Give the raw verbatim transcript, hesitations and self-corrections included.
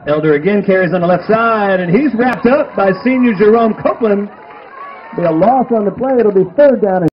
Elder again carries on the left side, and he's wrapped up by senior Jerome Couplin. Be a loss on the play. It'll be third down.